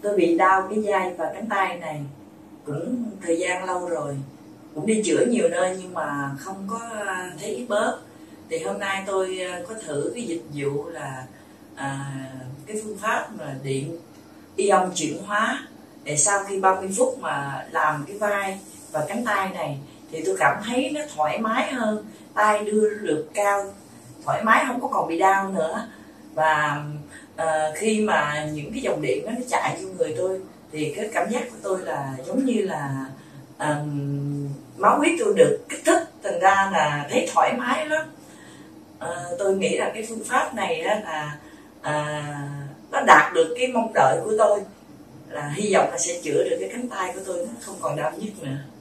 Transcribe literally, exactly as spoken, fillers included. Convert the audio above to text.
Tôi bị đau cái vai và cánh tay này cũng thời gian lâu rồi, cũng đi chữa nhiều nơi nhưng mà không có thấy bớt. Thì hôm nay tôi có thử cái dịch vụ là à, cái phương pháp mà điện ion chuyển hóa, để sau khi ba mươi phút mà làm cái vai và cánh tay này thì tôi cảm thấy nó thoải mái hơn, tay đưa được cao thoải mái, không có còn bị đau nữa. Và à, khi mà những cái dòng điện đó nó chạy vô người tôi thì cái cảm giác của tôi là giống như là à, máu huyết tôi được kích thích, thành ra là thấy thoải mái lắm. À, tôi nghĩ là cái phương pháp này đó là à, nó đạt được cái mong đợi của tôi, là hy vọng là sẽ chữa được cái cánh tay của tôi, nó không còn đau nhức nữa.